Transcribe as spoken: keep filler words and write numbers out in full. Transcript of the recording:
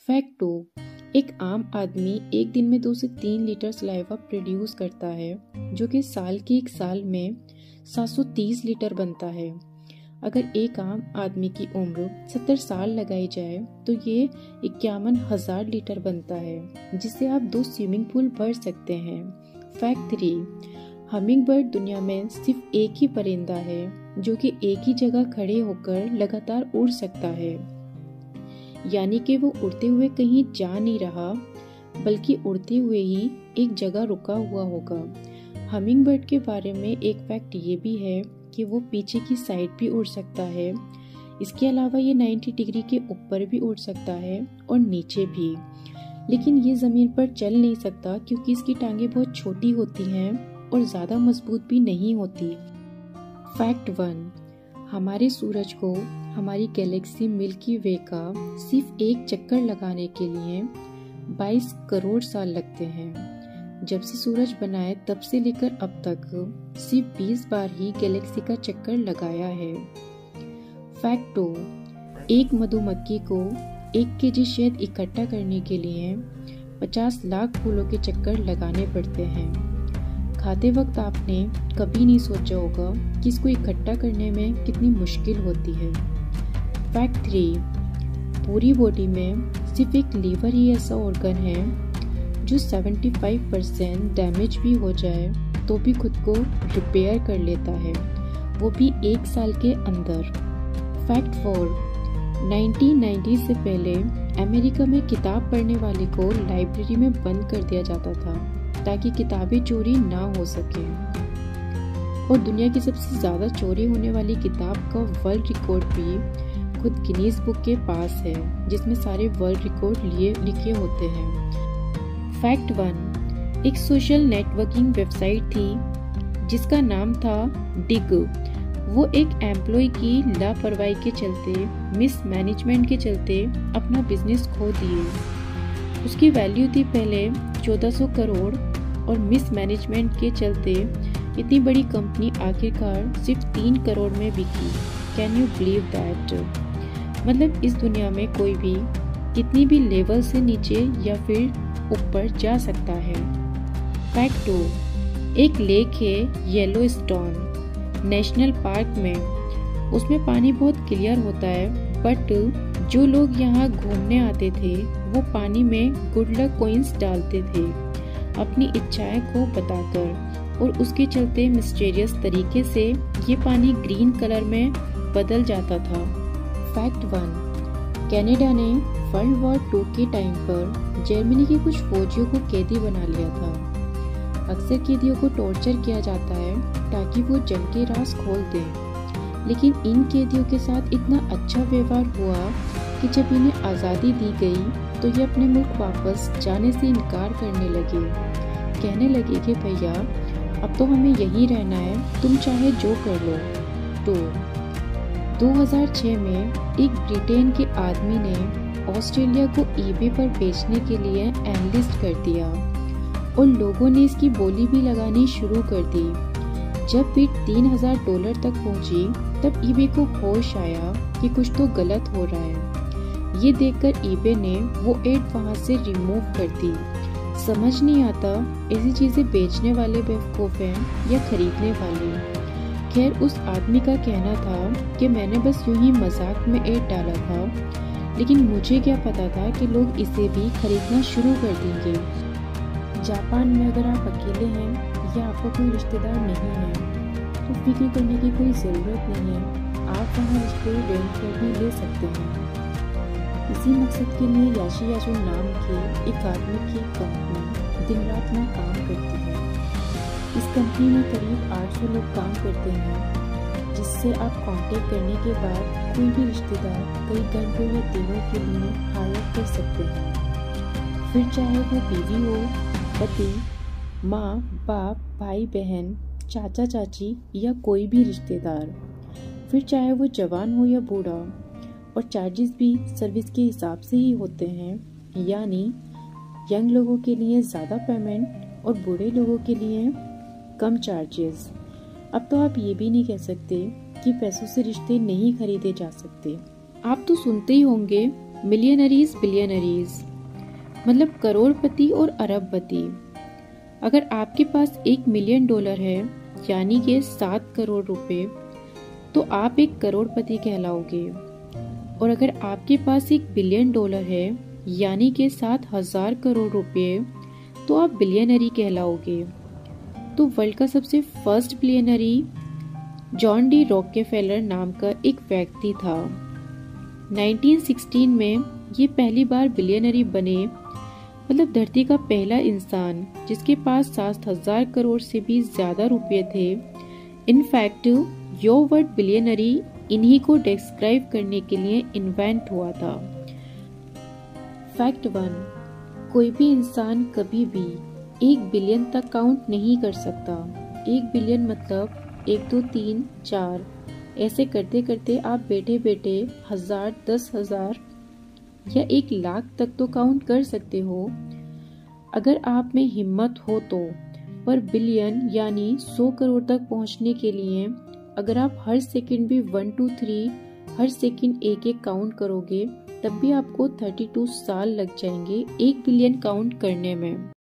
Fact two, एक आम आदमी एक दिन में दो से तीन लीटर सलाइवा प्रोड्यूस करता है, जो कि साल के एक साल में सात सौ तीस लीटर बनता है। अगर एक आम आदमी की उम्र सत्तर साल लगाई जाए तो ये इक्यावन हजार लीटर बनता है, जिससे आप दो स्विमिंग पूल भर सकते हैं। फैक्ट थ्री, हमिंग बर्ड दुनिया में सिर्फ एक ही परिंदा है जो कि एक ही जगह खड़े होकर लगातार उड़ सकता है, यानी कि वो उड़ते हुए कहीं जा नहीं रहा, बल्कि उड़ते हुए ही एक जगह रुका हुआ होगा। हमिंग बर्ड के बारे में एक फैक्ट ये भी है कि वो पीछे की साइड भी उड़ सकता है। इसके अलावा ये नब्बे डिग्री के ऊपर भी उड़ सकता है और नीचे भी, लेकिन ये जमीन पर चल नहीं सकता क्योंकि इसकी टांगें बहुत छोटी होती हैं और ज्यादा मजबूत भी नहीं होती। फैक्ट वन, हमारे सूरज को हमारी गैलेक्सी मिल्की वे का सिर्फ एक चक्कर लगाने के लिए बाईस करोड़ साल लगते हैं। जब से सूरज बना है तब से लेकर अब तक सिर्फ बीस बार ही गैलेक्सी का चक्कर लगाया है। फैक्ट टू, एक मधुमक्खी को एक केजी शहद इकट्ठा करने के लिए पचास लाख फूलों के चक्कर लगाने पड़ते हैं। खाते वक्त आपने कभी नहीं सोचा होगा कि इसको इकट्ठा करने में कितनी मुश्किल होती है। फैक्ट थ्री, पूरी बॉडी में सिर्फ एक लीवर ही ऐसा ऑर्गन है जो पचहत्तर परसेंट डैमेज भी हो जाए तो भी खुद को रिपेयर कर लेता है, वो भी एक साल के अंदर। फैक्ट फोर, उन्नीस सौ नब्बे से पहले अमेरिका में किताब पढ़ने वाले को लाइब्रेरी में बंद कर दिया जाता था ताकि किताबें चोरी ना हो सके। और दुनिया की सबसे ज्यादा चोरी होने वाली किताब का वर्ल्ड रिकॉर्ड भी खुद गिनीज बुक के पास है, जिसमें सारे वर्ल्ड रिकॉर्ड लिए लिखे होते हैं। फैक्ट वन, एक सोशल नेटवर्किंग वेबसाइट थी जिसका नाम था डिग। वो एक एम्प्लॉय की लापरवाही के चलते, मिस मैनेजमेंट के चलते अपना बिजनेस खो दिए। उसकी वैल्यू थी पहले चौदह सौ करोड़ और मिस मैनेजमेंट के चलते इतनी बड़ी कंपनी आखिरकार सिर्फ तीन करोड़ में बिकी। Can you believe that? मतलब इस दुनिया में कोई भी कितनी भी लेवल से नीचे या फिर ऊपर जा सकता है। फैक्ट टू, एक लेक है येलो स्टोन नेशनल पार्क में। उसमें पानी बहुत क्लियर होता है, बट जो लोग यहाँ घूमने आते थे वो पानी में गुड लक कॉइंस डालते थे अपनी इच्छाएं को बताकर, और उसके चलते मिस्टीरियस तरीके से ये पानी ग्रीन कलर में बदल जाता था। फैक्ट वन, कनाडा ने वर्ल्ड वॉर टू के टाइम पर जर्मनी के कुछ फौजियों को कैदी बना लिया था। अक्सर कैदियों को टॉर्चर किया जाता है ताकि वो जंग के राज खोल दें, लेकिन इन कैदियों के साथ इतना अच्छा व्यवहार हुआ कि जब इन्हें आज़ादी दी गई तो ये अपने मुल्क वापस जाने से इनकार करने लगे। कहने लगे कि भैया अब तो हमें यहीं रहना है, तुम चाहे जो कर लो। तो दो हज़ार छह में एक ब्रिटेन के आदमी ने ऑस्ट्रेलिया को ईबे पर बेचने के लिए एनलिस्ट कर दिया और लोगों ने इसकी बोली भी लगानी शुरू कर दी। जब बिड तीन हजार डॉलर तक पहुंची तब ईबे को होश आया कि कुछ तो गलत हो रहा है। ये देखकर ईबे ने वो एड वहां से रिमूव कर दी। समझ नहीं आता ऐसी चीजें बेचने वाले बेवकूफ हैं या खरीदने वाले। खैर, उस आदमी का कहना था कि मैंने बस यूं ही मजाक में एड डाला था, लेकिन मुझे क्या पता था कि लोग इसे भी खरीदना शुरू कर देंगे। जापान में अगर आप अकेले हैं या आपका कोई रिश्तेदार नहीं है तो फिक्र करने की कोई ज़रूरत नहीं है, आप वहाँ रिश्ते रेंट पर भी ले सकते हैं। इसी मकसद के लिए याशी याजू नाम के एक आदमी की कंपनी दिन रात में काम करती है। इस कंपनी में करीब आठ सौ लोग काम करते हैं, जिससे आप कांटेक्ट करने के बाद कोई भी रिश्तेदार कई घंटों या दिनों के लिए हायर कर सकते हैं। फिर चाहे वो बीवी हो, पति, माँ बाप, भाई बहन, चाचा चाची या कोई भी रिश्तेदार, फिर चाहे वो जवान हो या बूढ़ा। और चार्जेस भी सर्विस के हिसाब से ही होते हैं, यानी यंग लोगों के लिए ज़्यादा पेमेंट और बूढ़े लोगों के लिए कम चार्जेस। अब तो आप ये भी नहीं कह सकते कि पैसों से रिश्ते नहीं खरीदे जा सकते। आप तो सुनते ही होंगे मिलियनरीज बिलियनरीज मतलब करोड़पति और अरबपति। अगर आपके पास एक मिलियन डॉलर है यानी कि सात करोड़ रुपए, तो आप एक करोड़पति कहलाओगे। और अगर आपके पास एक बिलियन डॉलर है यानी कि सात हजार करोड़ रुपए, तो आप बिलियनरी कहलाओगे। तो वर्ल्ड का सबसे first billionaire John D Rockefeller नाम का एक व्यक्ति था। उन्नीस सौ सोलह में ये पहली बार बिलियनरी बने, मतलब धरती का पहला इंसान जिसके पास सात हजार करोड़ से भी ज्यादा रुपए थे। इनफैक्ट यो वर्ड बिलियनरी इन्हीं को डिस्क्राइब करने के लिए इन्वेंट हुआ था। फैक्ट वन, कोई भी इंसान कभी भी एक बिलियन तक काउंट नहीं कर सकता। एक बिलियन मतलब एक दो तीन चार, ऐसे करते करते आप बैठे बैठे हजार, दस हजार या एक लाख तक तो काउंट कर सकते हो अगर आप में हिम्मत हो तो। पर बिलियन यानी सौ करोड़ तक पहुंचने के लिए अगर आप हर सेकंड भी वन टू थ्री हर सेकंड एक एक काउंट करोगे, तब भी आपको बत्तीस साल लग जाएंगे एक बिलियन काउंट करने में।